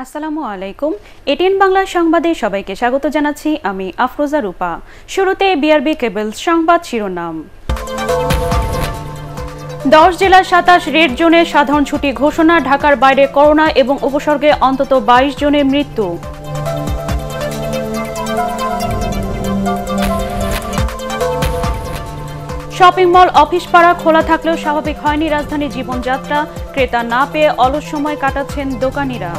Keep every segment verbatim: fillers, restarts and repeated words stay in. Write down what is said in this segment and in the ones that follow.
আসসালামু আলাইকুম। এটিএন বাংলা সংবাদে সবাইকে স্বাগত জানাচ্ছি আমি আফরোজা রূপা। শুরুতে বিআরবি কেবল সংবাদ শিরোনাম। দশ জেলার সাতাশ রেড জোনে সাধারণ ছুটি ঘোষণা, ঢাকার বাইরে করোনা এবং উপসর্গে অন্তত বাইশ জনের মৃত্যু। শপিং মল, অফিস পাড়া খোলা থাকলেও স্বাভাবিক হয়নি রাজধানীর জীবনযাত্রা, ক্রেতা না পেয়ে অলস সময় কাটাচ্ছেন দোকানিরা।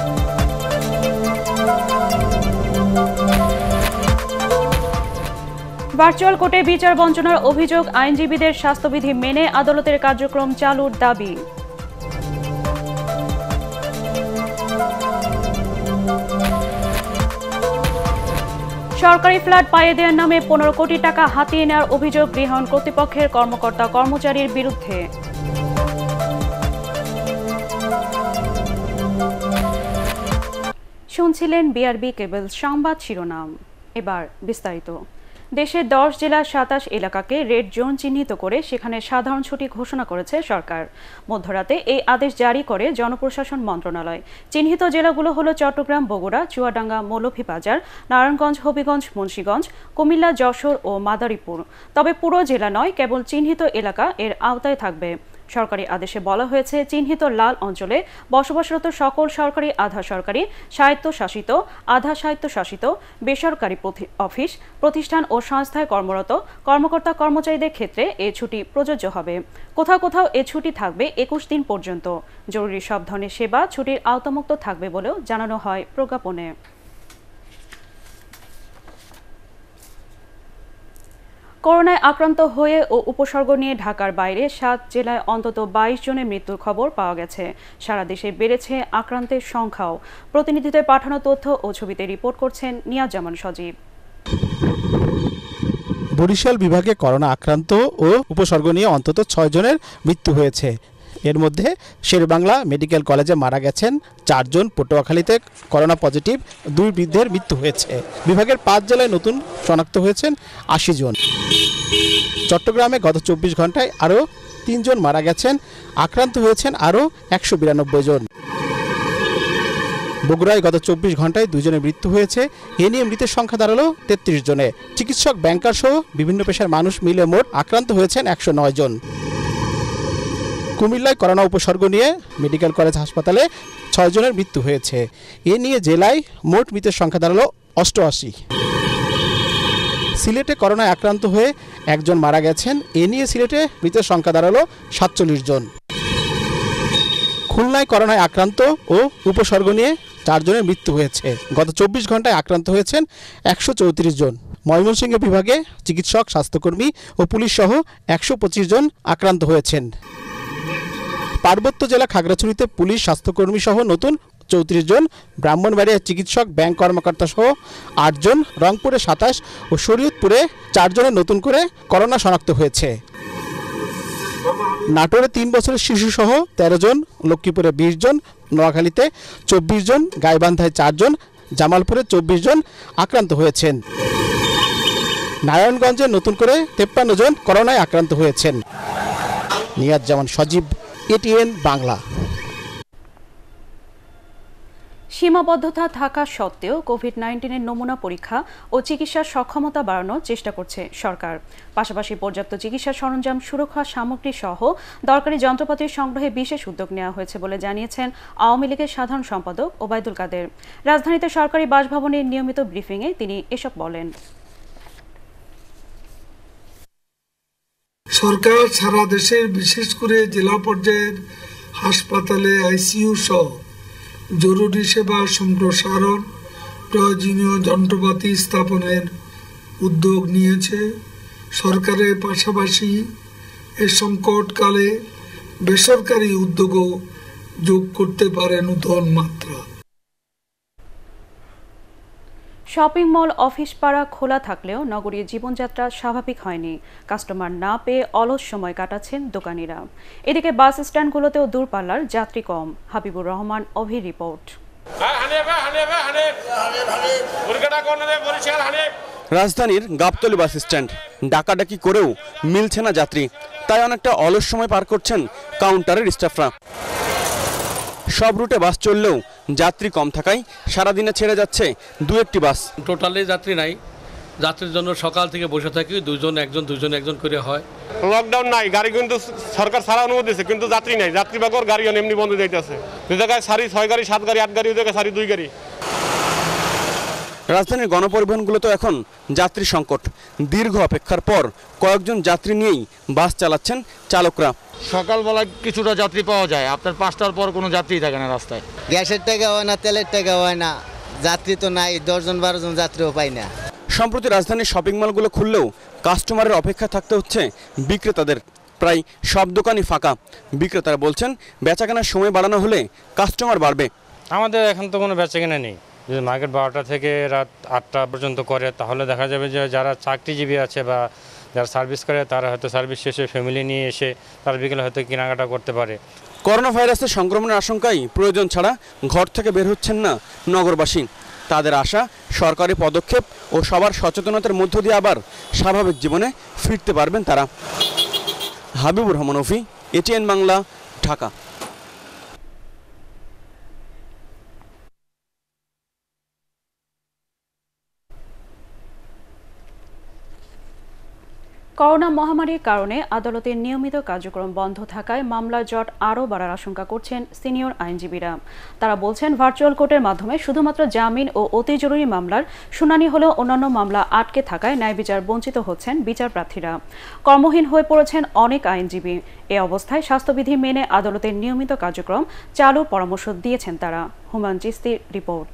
ভার্চুয়াল কোর্টে বিচার বঞ্চনার অভিযোগ, আইনজীবীদের স্বাস্থ্যবিধি মেনে আদালতের কার্যক্রম চালুর দাবি। সরকারি ফ্ল্যাট পাইয়ে দেওয়ার নামে পনেরো কোটি টাকা হাতিয়ে নেওয়ার অভিযোগ গৃহায়ণ কর্তৃপক্ষের কর্মকর্তা কর্মচারীর বিরুদ্ধে। শুনছিলেন বিআরবি কেবল সংবাদ শিরোনাম। এবার বিস্তারিত। দেশের দশ জেলার সাতাশ এলাকাকে রেড জোন চিহ্নিত করে সেখানে সাধারণ ছুটি ঘোষণা করেছে সরকার। মধ্যরাতে এই আদেশ জারি করে জনপ্রশাসন মন্ত্রণালয়। চিহ্নিত জেলাগুলো হলো চট্টগ্রাম, বগুড়া, চুয়াডাঙ্গা, মৌলভীবাজার, নারায়ণগঞ্জ, হবিগঞ্জ, মুন্সিগঞ্জ, কুমিল্লা, যশোর ও মাদারীপুর। তবে পুরো জেলা নয়, কেবল চিহ্নিত এলাকা এর আওতায় থাকবে। সরকারি আদেশে বলা হয়েছে, চিহ্নিত লাল অঞ্চলে বসবাসরত সকল সরকারি, আধা সরকারি, স্বায়ত্তশাসিত, আধা স্বায়ত্তশাসিত, বেসরকারি অফিস, প্রতিষ্ঠান ও সংস্থায় কর্মরত কর্মকর্তা কর্মচারীদের ক্ষেত্রে এ ছুটি প্রযোজ্য হবে। কোথাও কোথাও এ ছুটি থাকবে একুশ দিন পর্যন্ত। জরুরি সব ধরনের সেবা ছুটির আওতামুক্ত থাকবে বলেও জানানো হয় প্রজ্ঞাপনে। করোনায় আক্রান্ত হয়ে ও উপসর্গ নিয়ে ঢাকার বাইরে সাত জেলায় অন্তত বাইশ জনের মৃত্যুর খবর পাওয়া গেছে। সারা দেশে বেড়েছে আক্রান্তের সংখ্যাও। প্রতিনিধিদের পাঠানো তথ্য ও ছবিতে রিপোর্ট করছেন নিয়াজ জামান সজীব। বরিশাল বিভাগে করোনা আক্রান্ত ও উপসর্গ নিয়ে অন্তত ছয় জনের মৃত্যু হয়েছে। এর মধ্যে শেরেবাংলা মেডিকেল কলেজে মারা গেছেন চারজন, পটুয়াখালীতে করোনা পজিটিভ দুই বৃদ্ধের মৃত্যু হয়েছে। বিভাগের পাঁচ জেলায় নতুন শনাক্ত হয়েছেন আশি জন। চট্টগ্রামে গত চব্বিশ ঘন্টায় আরও তিনজন মারা গেছেন, আক্রান্ত হয়েছেন আরও একশো বিরানব্বই জন। বগুড়ায় গত চব্বিশ ঘন্টায় দুজনের মৃত্যু হয়েছে। এ নিয়ে মৃতের সংখ্যা দাঁড়ালো তেত্রিশ জনে। চিকিৎসক, ব্যাংকার সহ বিভিন্ন পেশার মানুষ মিলে মোট আক্রান্ত হয়েছেন একশো নয় জন। কুমিল্লায় করোনা উপসর্গ নিয়ে মেডিকেল কলেজ হাসপাতালে ছয় জনের মৃত্যু হয়েছে। এ নিয়ে জেলায় মোট মৃতের সংখ্যা দাঁড়ালো অষ্টআশি। সিলেটে করোনায় আক্রান্ত হয়ে একজন মারা গেছেন। এ নিয়ে সিলেটে মৃতের সংখ্যা দাঁড়ালো সাতচল্লিশ জন। খুলনায় করোনায় আক্রান্ত ও উপসর্গ নিয়ে চারজনের মৃত্যু হয়েছে। গত চব্বিশ ঘন্টায় আক্রান্ত হয়েছেন একশো চৌত্রিশ জন। ময়মনসিংহ বিভাগে চিকিৎসক, স্বাস্থ্যকর্মী ও পুলিশ সহ একশো পঁচিশ জন আক্রান্ত হয়েছেন। পার্বত্য জেলা খাগড়াছড়িতে পুলিশ, স্বাস্থ্যকর্মী সহ নতুন চৌত্রিশ জন, ব্রাহ্মণবাড়িয়ার চিকিৎসক, ব্যাংক কর্মকর্তা সহ আট জন, রংপুরে সাতাশ ও শরীয়তপুরে চারজনের নতুন করে করোনা শনাক্ত হয়েছে। নাটোরে তিন বছরের শিশু সহ তেরো জন, লক্ষ্মীপুরে বিশ জন, নোয়াখালীতে চব্বিশ জন, গাইবান্ধায় চারজন, জামালপুরে চব্বিশ জন আক্রান্ত হয়েছেন। নারায়ণগঞ্জে নতুন করে তেপ্পান্ন জন করোনায় আক্রান্ত হয়েছেন। নিয়াজ জামান সজীব, এটিএন বাংলা। সীমাবদ্ধতা থাকা সত্ত্বেও কোভিড নাইন্টিনের নমুনা পরীক্ষা ও চিকিৎসার সক্ষমতা বাড়ানোর চেষ্টা করছে সরকার। পাশাপাশি পর্যাপ্ত চিকিৎসা সরঞ্জাম, সুরক্ষা সামগ্রী সহ দরকারি যন্ত্রপাতির সংগ্রহে বিশেষ উদ্যোগ নেওয়া হয়েছে বলে জানিয়েছেন আওয়ামী লীগের সাধারণ সম্পাদক ওবায়দুল কাদের। রাজধানীতে সরকারি বাসভবনের নিয়মিত ব্রিফিংয়ে তিনি এসব বলেন। সরকার সারা দেশের, বিশেষ করে জেলা পর্যায়ের হাসপাতালে আইসিইউ সহ জরুরি সেবা সম্প্রসারণ, প্রয়োজনীয় যন্ত্রপাতি স্থাপনের উদ্যোগ নিয়েছে। সরকারের পাশাপাশি এ সংকটকালে বেসরকারি উদ্যোগও যোগ করতে পারে নতুন মাত্রা। শপিং মল, অফিস পাড়া খোলা থাকলেও নগরীর জীবনযাত্রা স্বাভাবিক হয়নি। কাস্টমার না পেয়ে অলস সময় কাটাচ্ছেন দোকানিরা। এদিকে বাস স্ট্যান্ডগুলোতেও দূরপাল্লার যাত্রী কম। হাবিবুর রহমান, অভির রিপোর্ট। রাজধানীর গাবতলী বাস স্ট্যান্ড, ডাকাডাকি করেও মিলছে না যাত্রী, তাই অনেকটা অলস সময় পার করছেন কাউন্টারের স্টাফরা। সব রুটে বাস চললেও যাত্রী কম থাকায় সারাদিনে ছেড়ে যাচ্ছে দু একটি বাস। টোটালি যাত্রী নাই, যাত্রীর জন্য সকাল থেকে বসে থাকি, দুজন একজন দুজন একজন করে হয়। লকডাউন নাই, গাড়ি কিন্তু সরকার ছাড়া অনুমতি দিয়েছে, কিন্তু যাত্রী নাই। যাত্রী বাগর গাড়ি এমনি বন্ধ যাইতেছে। দুই জায়গায় সারি ছয় গাড়ি, সাত গাড়ি, আট গাড়ি, ওই জায়গায় সারি দুই গাড়ি। রাজধানীর গণপরিবহনগুলো তো এখন যাত্রী সংকট। দীর্ঘ অপেক্ষার পর কয়েকজন যাত্রী নিয়েই বাস চালাচ্ছেন চালকরা। সকালবেলা কিছুটা যাত্রী পাওয়া যায়, আপনার পাঁচটার পর কোনো যাত্রী থাকে না রাস্তায়। গ্যাসের টাকা হয় না, তেলের টাকা হয় না, যাত্রী তো নাই, দশজন বারো জন যাত্রীও পাই না। সম্প্রতি রাজধানীর শপিং মলগুলো খুললেও কাস্টমারের অপেক্ষা থাকতে হচ্ছে বিক্রেতাদের। প্রায় সব দোকানই ফাঁকা। বিক্রেতারা বলছেন বেচাকেনার সময় বাড়ানো হলে কাস্টমার বাড়বে। আমাদের এখন তো কোনো বেচাকেনা নেই। যদি মার্কেট বারোটা থেকে রাত আটটা পর্যন্ত করে তাহলে দেখা যাবে যে যারা চাকরিজীবী আছে বা যারা সার্ভিস করে তারা হয়তো সার্ভিস শেষে ফ্যামিলি নিয়ে এসে তারা বিকেলে হয়তো কেনাকাটা করতে পারে। করোনা ভাইরাসের সংক্রমণের আশঙ্কায় প্রয়োজন ছাড়া ঘর থেকে বের হচ্ছেন না নগরবাসী। তাদের আশা সরকারি পদক্ষেপ ও সবার সচেতনতার মধ্য দিয়ে আবার স্বাভাবিক জীবনে ফিরতে পারবেন তারা। হাবিবুর রহমান অফি, এটিএন বাংলা, ঢাকা। করোনা মহামারীর কারণে আদালতের নিয়মিত কার্যক্রম বন্ধ থাকায় মামলা জট আরও বাড়ার আশঙ্কা করছেন সিনিয়র আইনজীবীরা। তারা বলছেন ভার্চুয়াল কোর্টের মাধ্যমে শুধুমাত্র জামিন ও অতি জরুরি মামলার শুনানি হলেও অন্যান্য মামলা আটকে থাকায় ন্যায় বিচার বঞ্চিত হচ্ছেন বিচারপ্রার্থীরা। কর্মহীন হয়ে পড়েছেন অনেক আইনজীবী। এ অবস্থায় স্বাস্থ্যবিধি মেনে আদালতের নিয়মিত কার্যক্রম চালুর পরামর্শ দিয়েছেন তারা। হুমায়ুন চিস্তির রিপোর্ট।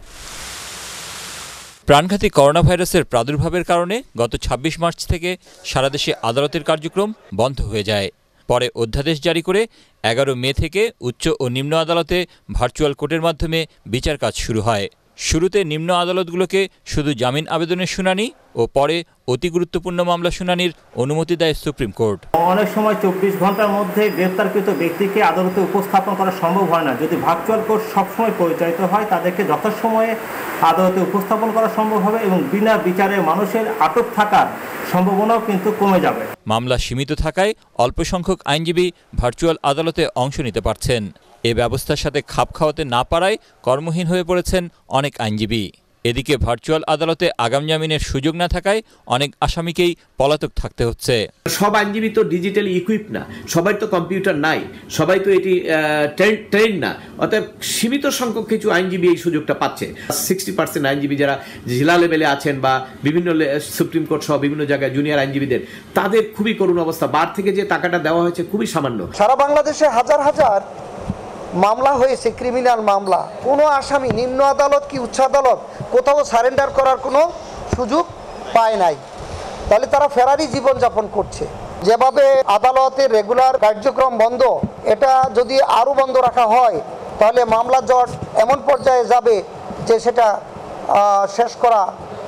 প্রাণঘাতী করোনা ভাইরাসের প্রাদুর্ভাবের কারণে গত ছাব্বিশ মার্চ থেকে সারা দেশে আদালতের কার্যক্রম বন্ধ হয়ে যায়। পরে অধ্যাদেশ জারি করে এগারো মে থেকে উচ্চ ও নিম্ন আদালতে ভার্চুয়াল কোর্টের মাধ্যমে বিচার কাজ শুরু হয়। শুরুতে নিম্ন আদালতগুলোকে শুধু জামিন আবেদনের শুনানি ও পরে অতি গুরুত্বপূর্ণ মামলা শুনানির অনুমতি দেয় সুপ্রিম কোর্ট। অনেক সময় চব্বিশ ঘন্টার মধ্যে গ্রেপ্তারকৃত ব্যক্তিকে আদালতে উপস্থাপন করা সম্ভব হয় না। যদি ভার্চুয়াল কোর্ট সবসময় পরিচালিত হয় তাদেরকে যথাসময়ে আদালতে উপস্থাপন করা সম্ভব হবে এবং বিনা বিচারে মানুষের আটক থাকার সম্ভাবনাও কিন্তু কমে যাবে। মামলা সীমিত থাকায় অল্প সংখ্যক আইনজীবী ভার্চুয়াল আদালতে অংশ নিতে পারছেন। এ ব্যবস্থার সাথে খাপ খাওয়াতে না পারায় কর্মহীন হয়ে পড়েছেন অনেক আইনজীবী। এদিকে ভার্চুয়াল আদালতে আগাম জামিনের সুযোগ না থাকায় অনেক আসামিকেই পলাতক থাকতে হচ্ছে। সব আইনজীবী তো ডিজিটালি ইকুইপ না, সবাই তো কম্পিউটার নাই, সবাই তো এটি ট্রেন না। অতএব সীমিত সংখ্যক কিছু আইনজীবী এই সুযোগটা পাচ্ছে। সিক্সটি পার্সেন্ট আইনজীবী যারা জেলা লেভেলে আছেন বা বিভিন্ন সুপ্রিম কোর্ট সহ বিভিন্ন জায়গায় জুনিয়র আইনজীবীদের, তাদের খুবই করুণ অবস্থা। বার থেকে যে টাকাটা দেওয়া হয়েছে খুবই সামান্য। সারা বাংলাদেশে হাজার হাজার মামলা হয়েছে, ক্রিমিনাল মামলা। কোনো আসামি নিম্ন আদালত কি উচ্চ আদালত কোথাও সারেন্ডার করার কোনো সুযোগ পায় নাই। তাহলে তারা ফেরারি জীবনযাপন করছে। যেভাবে আদালতের রেগুলার কার্যক্রম বন্ধ, এটা যদি আরও বন্ধ রাখা হয় তাহলে মামলা জট এমন পর্যায়ে যাবে যে সেটা শেষ করা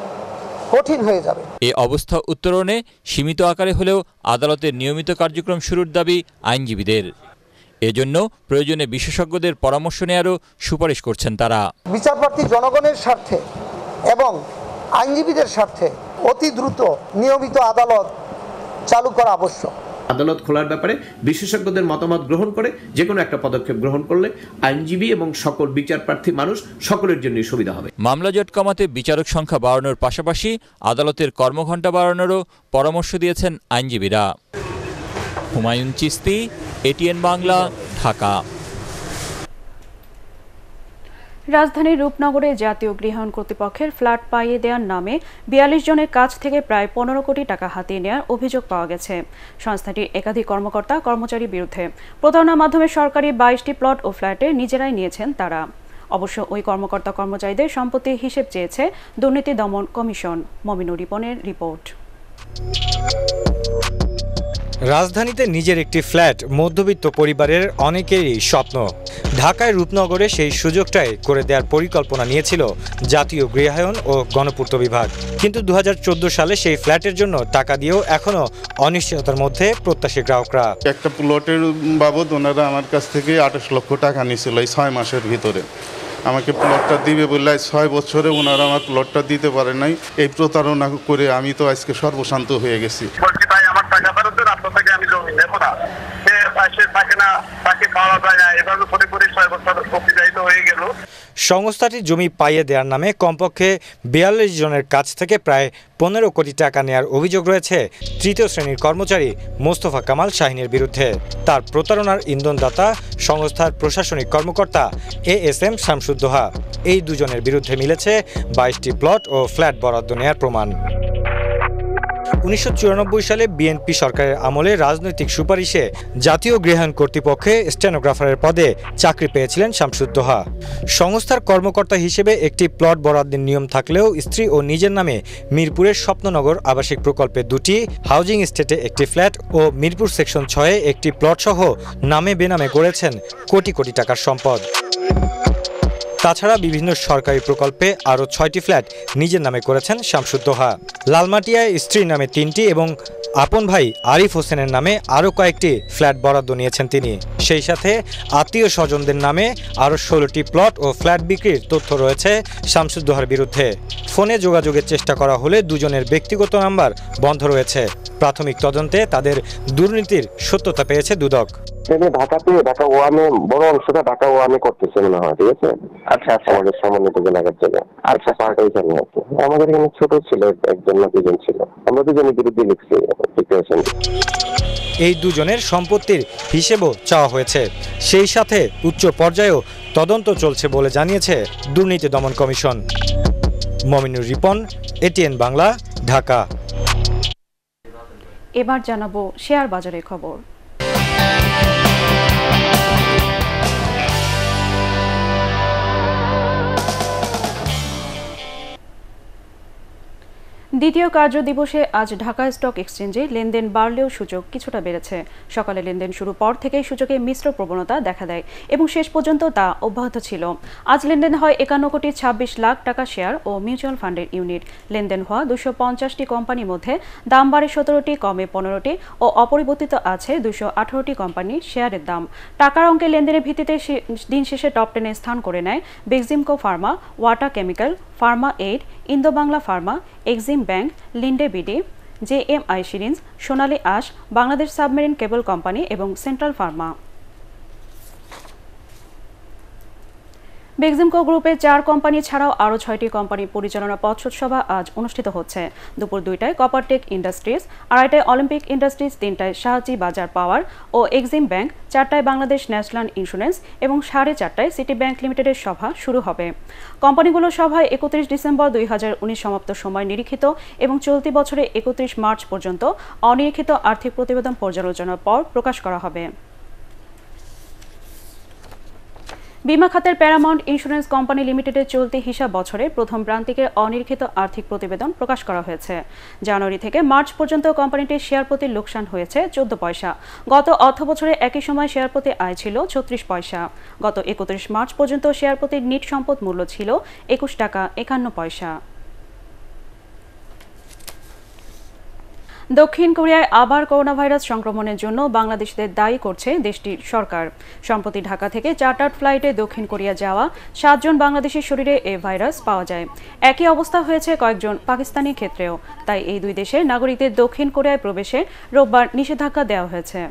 কঠিন হয়ে যাবে। এই অবস্থা উত্তরণে সীমিত আকারে হলেও আদালতের নিয়মিত কার্যক্রম শুরুর দাবি আইনজীবীদের। এজন্য প্রয়োজনে বিশেষজ্ঞদের পরামর্শ নেওয়ারও সুপারিশ করছেন তারা। বিচারপ্রার্থী জনগণের স্বার্থে এবং আইনজীবীদের স্বার্থে অতি দ্রুত নিয়মিত আদালত চালু করা আবশ্যক। আদালত খোলার ব্যাপারে বিশেষজ্ঞদের মতামত গ্রহণ করে যে কোনো একটা পদক্ষেপ গ্রহণ করলে আইনজীবী এবং সকল বিচারপ্রার্থী মানুষ সকলের জন্যই সুবিধা হবে। মামলা জট কমাতে বিচারক সংখ্যা বাড়ানোর পাশাপাশি আদালতের কর্মঘণ্টা বাড়ানোরও পরামর্শ দিয়েছেন আইনজীবীরা। হুমায়ুন চিস্তি, এটিএন বাংলা, ঢাকা। রাজধানীর রূপনগরে জাতীয় গৃহায়ণ কর্তৃপক্ষের ফ্ল্যাট পাইয়ে দেওয়ার নামে বিয়াল্লিশ জনের কাছ থেকে প্রায় পনেরো কোটি টাকা হাতিয়ে নেওয়ার অভিযোগ পাওয়া গেছে সংস্থাটির একাধিক কর্মকর্তা কর্মচারীর বিরুদ্ধে। প্রতারণার মাধ্যমে সরকারি বাইশটি প্লট ও ফ্ল্যাটে নিজেরাই নিয়েছেন তারা। অবশ্য ওই কর্মকর্তা কর্মচারীদের সম্পত্তির হিসেব চেয়েছে দুর্নীতি দমন কমিশন। মমিনুর রিপনের রিপোর্ট। রাজধানীতে নিজের একটি ফ্ল্যাট মধ্যবিত্ত পরিবারের অনেকেরই স্বপ্ন। ঢাকায় রূপনগরে সেই সুযোগটাই করে দেওয়ার পরিকল্পনা নিয়েছিল জাতীয় গৃহায়ণ ও গণপূর্ত বিভাগ। কিন্তু দু হাজার চোদ্দো সালে সেই ফ্ল্যাটের জন্য টাকা দিয়েও এখনও অনিশ্চয়তার মধ্যে প্রত্যাশী গ্রাহকরা। একটা প্লটের বাবদ ওনারা আমার কাছ থেকে আঠাশ লক্ষ টাকা নিয়েছিল এই ছয় মাসের ভিতরে। আমাকে প্লটটা দিবে বললে ছয় বছরে ওনারা আমার প্লটটা দিতে পারে নাই। এই প্রতারণা করে আমি তো আজকে সর্বশান্ত হয়ে গেছি। টাকা ফেরত দেন, আপনার থেকে আমি জমি নেবো না। সে থাকে না, তাকে পাওয়া যায় না। এভাবে করে করে ছয় বছর অতিবাহিত তো হয়ে গেল। সংস্থাটি জমি পাইয়ে দেওয়ার নামে কমপক্ষে বিয়াল্লিশ জনের কাছ থেকে প্রায় পনেরো কোটি টাকা নেওয়ার অভিযোগ রয়েছে তৃতীয় শ্রেণীর কর্মচারী মোস্তফা কামাল শাহিনের বিরুদ্ধে। তার প্রতারণার ইন্ধনদাতা সংস্থার প্রশাসনিক কর্মকর্তা এ এস এম শামসুদ্দোহা। এই দুজনের বিরুদ্ধে মিলেছে বাইশটি প্লট ও ফ্ল্যাট বরাদ্দ নেওয়ার প্রমাণ। উনিশশো চুরানব্বই সালে বিএনপি সরকারের আমলে রাজনৈতিক সুপারিশে জাতীয় গৃহায়ণ কর্তৃপক্ষে স্টেনোগ্রাফারের পদে চাকরি পেয়েছিলেন শামসুদ্দোহা। সংস্থার কর্মকর্তা হিসেবে একটি প্লট বরাদ্দের নিয়ম থাকলেও স্ত্রী ও নিজের নামে মিরপুরের স্বপ্ননগর আবাসিক প্রকল্পে দুটি, হাউজিং এস্টেটে একটি ফ্ল্যাট ও মিরপুর সেকশন ছয়ে একটি প্লট সহ নামে বেনামে গড়েছেন কোটি কোটি টাকার সম্পদ। তাছাড়া বিভিন্ন সরকারি প্রকল্পে আরও ছয়টি ফ্ল্যাট নিজের নামে করেছেন শামসুদ্দোহা। লালমাটিয়ায় স্ত্রীর নামে তিনটি এবং আপন ভাই আরিফ হোসেনের নামে আরও কয়েকটি ফ্ল্যাট বরাদ্দ নিয়েছেন তিনি। সেই সাথে আত্মীয় স্বজনদের নামে আরও ষোলোটি প্লট ও ফ্ল্যাট বিক্রির তথ্য রয়েছে শামসুদ্দোহার বিরুদ্ধে। ফোনে যোগাযোগের চেষ্টা করা হলে দুজনের ব্যক্তিগত নাম্বার বন্ধ রয়েছে। প্রাথমিক তদন্তে তাদের দুর্নীতির সত্যতা পেয়েছে দুদক। ঢাকাতে ঢাকা ওয়ানে বড় অংশটা ঢাকা ওয়ানে করতেছে মনে হয়, ঠিক আছে। আচ্ছা আচ্ছা, আমাদের সমন্বিত জেলাঘাট থেকে আচ্ছা পার্ট ওইখানে আছে। আমাদের এখানে ছোট ছিল একজন না দুজন ছিল, আমরা দুজনের বিরুদ্ধে লিখছি ডিক্লারেশন। এই দুজনের সম্পত্তির হিসেবও চাওয়া হয়েছে। সেই সাথে উচ্চ পর্যায়েও তদন্ত চলছে বলে জানিয়েছে দুর্নীতি দমন কমিশন। মমিনুর রিপন, এটিএন বাংলা, ঢাকা। এবার জানাবো শেয়ার বাজারের খবর। দ্বিতীয় কার্য দিবসে আজ ঢাকা স্টক এক্সচেঞ্জে লেনদেন বাড়লেও সূচক কিছুটা বেড়েছে। সকালে লেনদেন শুরু পর থেকেই সূচকে মিশ্র প্রবণতা দেখা দেয় এবং শেষ পর্যন্ত তা অব্যাহত ছিল। আজ লেনদেন হয় একান্ন কোটি ছাব্বিশ লাখ টাকা শেয়ার ও মিউচুয়াল ফান্ডের ইউনিট। লেনদেন হওয়া দুশো পঞ্চাশটি কোম্পানির মধ্যে দাম বাড়ে সতেরোটি, কমে পনেরোটি ও অপরিবর্তিত আছে দুশো আঠারোটি কোম্পানির শেয়ারের দাম। টাকার অঙ্কে লেনদেনের ভিত্তিতে দিন শেষে টপ টেনে স্থান করে নেয় Beximco pharma, Wata chemical, pharma aid, Indo Bangla pharma, Exim bank, Linde BD, J M I syringe, Sonali Aansh, Bangladesh submarine cable company এবং সেন্ট্রাল ফার্মা। বেক্সিমকো গ্রুপের চার কোম্পানি ছাড়াও আরও ছয়টি কোম্পানির পরিচালনা পর্ষদ সভা আজ অনুষ্ঠিত হচ্ছে। দুপুর দুইটায় কপারটেক ইন্ডাস্ট্রিজ, আড়াইটায় অলিম্পিক ইন্ডাস্ট্রিজ, তিনটায় শাহজি বাজার পাওয়ার ও এক্সিম ব্যাংক, চারটায় বাংলাদেশ ন্যাশনাল ইন্স্যুরেন্স এবং সাড়ে চারটায় সিটি ব্যাংক লিমিটেডের সভা শুরু হবে। কোম্পানিগুলোর সভায় একত্রিশ ডিসেম্বর দুই হাজার উনিশ সমাপ্ত সময় নিরীক্ষিত এবং চলতি বছরে একত্রিশ মার্চ পর্যন্ত অনিরীক্ষিত আর্থিক প্রতিবেদন পর্যালোচনার পর প্রকাশ করা হবে। বিমা খাতের প্যারামাউন্ট ইন্স্যুরেন্স কোম্পানি লিমিটেডের চলতি হিসাব বছরে প্রথম প্রান্তিকের অনিরীক্ষিত আর্থিক প্রতিবেদন প্রকাশ করা হয়েছে। জানুয়ারি থেকে মার্চ পর্যন্ত কোম্পানিটির শেয়ার প্রতি লোকসান হয়েছে চোদ্দ পয়সা। গত অর্থ বছরে একই সময় শেয়ার প্রতি আয় ছিল ছত্রিশ পয়সা। গত একত্রিশ মার্চ পর্যন্ত শেয়ার প্রতি নিট সম্পদ মূল্য ছিল একুশ টাকা একান্ন পয়সা। দক্ষিণ কোরিয়ায় আবার করোনা ভাইরাস সংক্রমণের জন্য বাংলাদেশিদের দায়ী করছে দেশটির সরকার। সম্প্রতি ঢাকা থেকে চার্টার্ড ফ্লাইটে দক্ষিণ কোরিয়া যাওয়া সাতজন বাংলাদেশির শরীরে এ ভাইরাস পাওয়া যায়। একই অবস্থা হয়েছে কয়েকজন পাকিস্তানি ক্ষেত্রেও। তাই এই দুই দেশের নাগরিকদের দক্ষিণ কোরিয়ায় প্রবেশে রোববার নিষেধাজ্ঞা দেওয়া হয়েছে।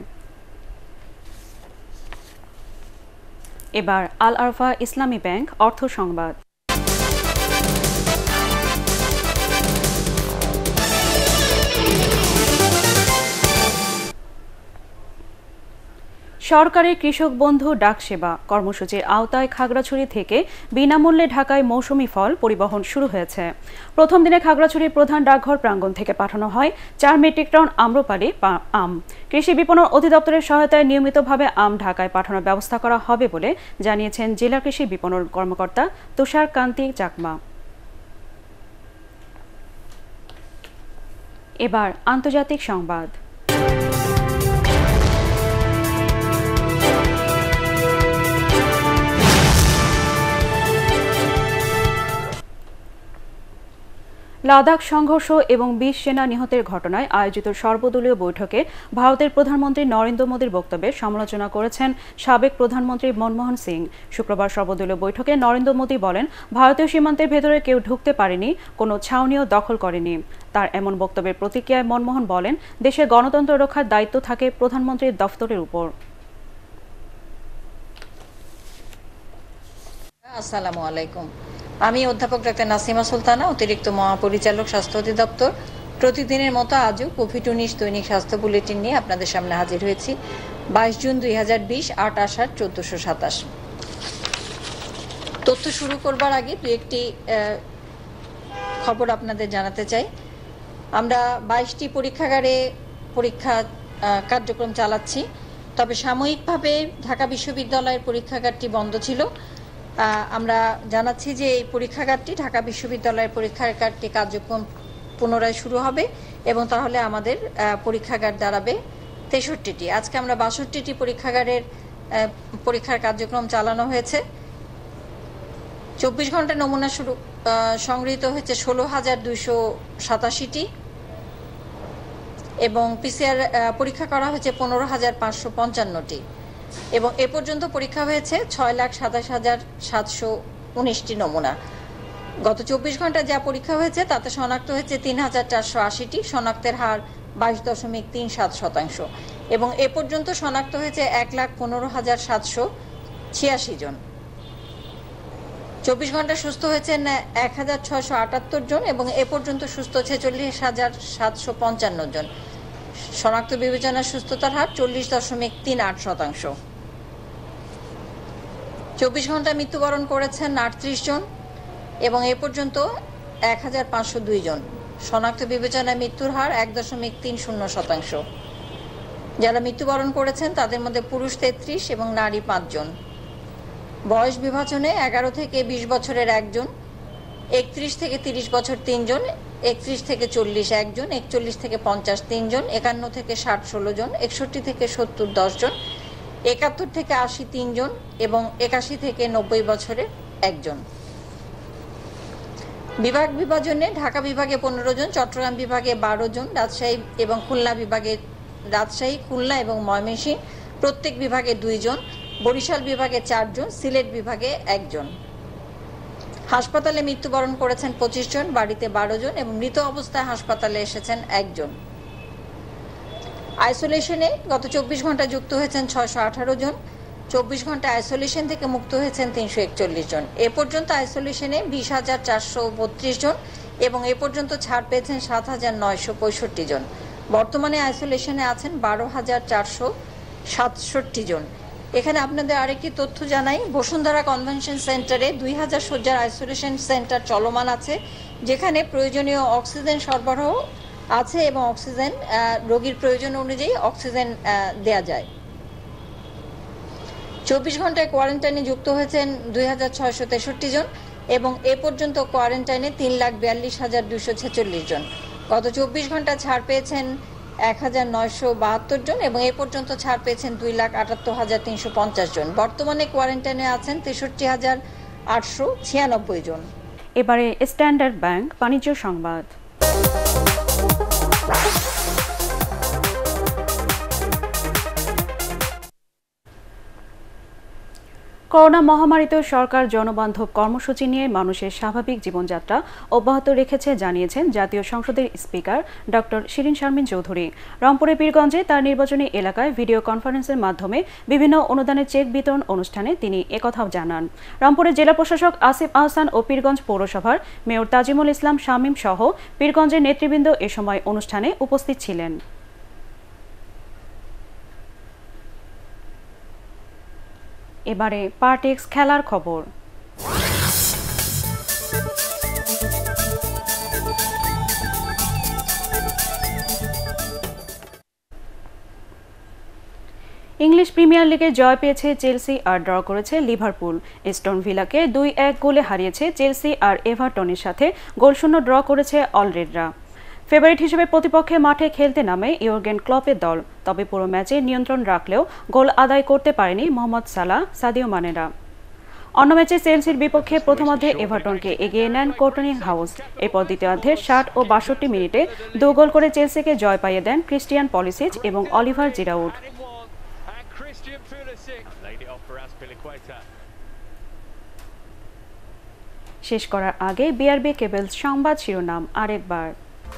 এবার আল আরফা ইসলামী ব্যাংক অর্থ সংবাদ। সরকারের কৃষক বন্ধু ডাক সেবা কর্মসূচির আওতায় খাগড়াছড়ি থেকে বিনামূল্যে ঢাকায় মৌসুমি ফল পরিবহন শুরু হয়েছে। প্রথম দিনে খাগড়াছড়ির প্রধান ডাকঘর প্রাঙ্গণ থেকে পাঠানো হয় চার মেট্রিক টন আম্রপালি আম। কৃষি বিপণন অধিদপ্তরের সহায়তায় নিয়মিতভাবে আম ঢাকায় পাঠানোর ব্যবস্থা করা হবে বলে জানিয়েছেন জেলা কৃষি বিপণন কর্মকর্তা তুষার কান্তি চাকমা। এবার আন্তর্জাতিক সংবাদ। লাদাখ সংঘর্ষ এবং বিশ সেনা নিহতের ঘটনায় আয়োজিত সর্বদলীয় বৈঠকে ভারতের প্রধানমন্ত্রী নরেন্দ্র মোদীর বক্তব্যের সমালোচনা করেছেন সাবেক প্রধানমন্ত্রী মনমোহন সিং। শুক্রবার সর্বদলীয় বৈঠকে নরেন্দ্র মোদী বলেন, ভারতীয় সীমান্তের ভেতরে কেউ ঢুকতে পারেনি, কোনো ছাউনিও দখল করেনি। তার এমন বক্তব্যের প্রতিক্রিয়ায় মনমোহন বলেন, দেশের গণতন্ত্র রক্ষার দায়িত্ব থাকে প্রধানমন্ত্রীর দফতরের উপর। আসসালামু আলাইকুম। আমি অধ্যাপক ডাক্তার নাসিমা সুলতানা, অতিরিক্ত মহাপরিচালক স্বাস্থ্য অধিদপ্তর। প্রতিদিনের মতো আজও কোভিড উনিশ দৈনিক স্বাস্থ্য বুলেটিন নিয়ে আপনাদের সামনে হাজির হয়েছি। বাইশ জুন দুই হাজার বিশ, আট আষাঢ় চোদ্দশো সাতাশ। তথ্য শুরু করবার আগে দু একটি খবর আপনাদের জানাতে চাই। আমরা বাইশটি পরীক্ষাগারে পরীক্ষা কার্যক্রম চালাচ্ছি, তবে সাময়িকভাবে ঢাকা বিশ্ববিদ্যালয়ের পরীক্ষাগারটি বন্ধ ছিল। আমরা জানাচ্ছি যে এই পরীক্ষাগারটি ঢাকা বিশ্ববিদ্যালয়ের পরীক্ষাগারটি কার্যক্রম পুনরায় শুরু হবে এবং তাহলে আমাদের পরীক্ষাগার দাঁড়াবে তেষট্টিটি। আজকে আমরা বাষট্টিটি পরীক্ষাগারের পরীক্ষার কার্যক্রম চালানো হয়েছে। চব্বিশ ঘন্টা নমুনা শুরু সংগৃহীত হয়েছে ষোলো হাজার দুইশো সাতাশিটি এবং পিসিআর পরীক্ষা করা হয়েছে পনেরো হাজার পাঁচশো পঞ্চান্নটি এবং এ পর্যন্ত পরীক্ষা হয়েছে ছয় লাখ সাতাশ হাজার সাতশো উনিশটি নমুনা। গত চব্বিশ ঘন্টা যা পরীক্ষা হয়েছে তাতে শনাক্ত হয়েছে তিন হাজার চারশো আশিটি, শনাক্তের হার বাইশ দশমিক তিন সাত শতাংশ এবং এ পর্যন্ত শনাক্ত হয়েছে এক লাখ পনেরো হাজার সাতশো ছিয়াশি জন। চব্বিশ ঘন্টা সুস্থ হয়েছেন এক হাজার ছয়শো আটাত্তর জন এবং এ পর্যন্ত সুস্থ ছেচল্লিশ হাজার সাতশো পঞ্চান্ন জন। শনাক্ত বিবেচনার সুস্থতার হার চল্লিশ দশমিক তিন আট শতাংশ। চব্বিশ ঘন্টা মৃত্যুবরণ করেছেন আটত্রিশ জন এবং এ পর্যন্ত এক হাজার পাঁচশো দুই জন। শনাক্ত বিবেচনায় মৃত্যুর হার এক দশমিক তিন শূন্য শতাংশ। যারা মৃত্যুবরণ করেছেন তাদের মধ্যে পুরুষ তেত্রিশ এবং নারী পাঁচজন। বয়স বিভাজনে এগারো থেকে বিশ বছরের একজন, একত্রিশ থেকে তিরিশ বছর তিনজন, একত্রিশ থেকে চল্লিশ একজন, একচল্লিশ থেকে পঞ্চাশ তিনজন, একান্ন থেকে ষাট ষোলো জন, একষট্টি থেকে সত্তর দশ জন, একাত্তর থেকে আশি তিনজন এবং একাশি থেকে নব্বই বছরের একজন। বিভাগ বিভাজনে ঢাকা বিভাগে পনেরো জন, চট্টগ্রাম বিভাগে বারো জন, রাজশাহী এবং খুলনা বিভাগে রাজশাহী খুলনা এবং ময়মনসিংহ প্রত্যেক বিভাগে দুইজন, বরিশাল বিভাগে চারজন, সিলেট বিভাগে একজন। হাসপাতালে মৃত্যুবরণ করেছেন পঁচিশ জন, বাড়িতে বারো জন এবং মৃত অবস্থায় হাসপাতালে এসেছেন একজন। আইসোলেশনে গত চব্বিশ ঘন্টা যুক্ত হয়েছেন ছয়শো আঠারো জন, চব্বিশ ঘন্টা আইসোলেশন থেকে মুক্ত হয়েছেন তিনশো একচল্লিশ জন। এ পর্যন্ত আইসোলেশনে বিশ হাজার চারশো বত্রিশ জন এবং এ পর্যন্ত ছাড় পেয়েছেন সাত হাজার নয়শো পঁয়ষট্টি জন। বর্তমানে আইসোলেশনে আছেন বারো হাজার চারশো সাতষট্টি জন। এখানে আপনাদের আরেকটি তথ্য জানাই, বসুন্ধরা কনভেনশন সেন্টারে দুই হাজার শয্যার আইসোলেশন সেন্টার চলমান আছে, যেখানে প্রয়োজনীয় অক্সিজেন সরবরাহ আছে এবং অক্সিজেন রোগীর প্রয়োজন অনুযায়ী অক্সিজেন দেয়া যায়। চব্বিশ ঘন্টায় কোয়ারেন্টাইনে যুক্ত হয়েছেন দুই হাজার ছয়শো তেষট্টি জন এবং এ পর্যন্ত কোয়ারেন্টাইনে তিন লাখ বিয়াল্লিশ হাজার দুইশো ছেচল্লিশ জন। গত চব্বিশ ঘন্টা ছাড় পেয়েছেন এক হাজার নয়শো বাহাত্তর জন এবং এ পর্যন্ত ছাড় পেয়েছেন দুই লাখ আটাত্তর হাজার তিনশো পঞ্চাশ জন। বর্তমানে কোয়ারেন্টাইনে আছেন তেষট্টি হাজার আটশো ছিয়ানব্বই জন। এবারে স্ট্যান্ডার্ড ব্যাংক বাণিজ্য সংবাদ। করোনা মহামারীতেও সরকার জনবান্ধব কর্মসূচি নিয়ে মানুষের স্বাভাবিক জীবনযাত্রা অব্যাহত রেখেছে জানিয়েছেন জাতীয় সংসদের স্পিকার ডক্টর শিরিন শারমিন চৌধুরী। রংপুরের পীরগঞ্জে তার নির্বাচনী এলাকায় ভিডিও কনফারেন্সের মাধ্যমে বিভিন্ন অনুদানের চেক বিতরণ অনুষ্ঠানে তিনি একথাও জানান। রংপুরের জেলা প্রশাসক আসিফ আহসান ও পীরগঞ্জ পৌরসভার মেয়র তাজিমুল ইসলাম শামীম সহ পীরগঞ্জের নেতৃবৃন্দ এ সময় অনুষ্ঠানে উপস্থিত ছিলেন। এবারে পার্টেক্স খেলার খবর। ইংলিশ প্রিমিয়ার লিগে জয় পেয়েছে চেলসি আর ড্র করেছে লিভারপুল। এস্টন ভিলাকে দুই এক গোলে হারিয়েছে চেলসি আর এভারটনের সাথে গোলশূন্য ড্র করেছে অলরেডরা। ফেভারিট হিসেবে প্রতিপক্ষে মাঠে খেলতে নামে ইয়র্গেন ক্লপের দল, তবে পুরো ম্যাচে নিয়ন্ত্রণ রাখলেও গোল আদায় করতে পারেনি মোহাম্মদ সালাহ, সাদিও মানেরা। অন্য ম্যাচে চেলসির বিপক্ষে প্রথমার্ধে এভারটনকে এগিয়ে নেন কোর্টনি হাউস। এরপর দ্বিতীয়ার্ধে ষাট ও বাষট্টি মিনিটে দু গোল করে চেলসিকে জয় পাইয়ে দেন ক্রিস্টিয়ান পলিসিচ এবং অলিভার জিরাউড। শেষ করার আগে বিআরবি কেবলস সংবাদ শিরোনাম আরেকবার।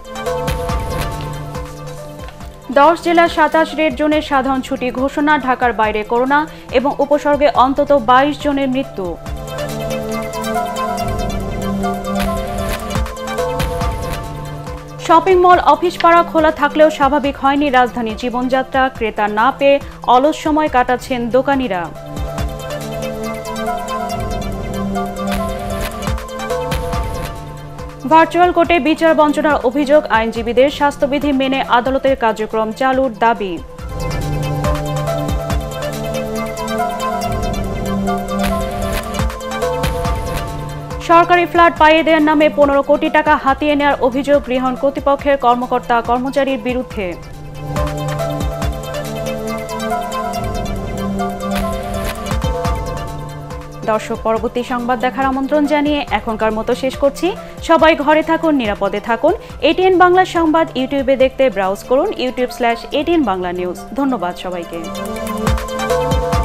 দশ জেলার সাতাশ রেড জোনের সাধারণ ছুটি ঘোষণা, ঢাকার বাইরে করোনা এবং উপসর্গে অন্তত বাইশ জনের মৃত্যু। শপিং মল, অফিস পাড়া খোলা থাকলেও স্বাভাবিক হয়নি রাজধানী জীবনযাত্রা। ক্রেতা না পেয়ে অলস সময় কাটাচ্ছেন দোকানিরা। ভার্চুয়াল কোর্টে বিচার বঞ্চনার অভিযোগ, আইনজীবীদের স্বাস্থ্যবিধি মেনে আদালতের কার্যক্রম চালুর দাবি। সরকারি ফ্ল্যাট পাইয়ে দেওয়ার নামে পনেরো কোটি টাকা হাতিয়ে নেওয়ার অভিযোগ গৃহণ কর্তৃপক্ষের কর্মকর্তা কর্মচারীর বিরুদ্ধে। দর্শক, পরবর্তী সংবাদ দেখার আমন্ত্রণ জানিয়ে এখনকার মতো শেষ করছি। সবাই ঘরে থাকুন, নিরাপদে থাকুন। এটিএন বাংলা সংবাদ ইউটিউবে দেখতে ব্রাউজ করুন YouTube slash ATN Bangla news. ধন্যবাদ সবাইকে।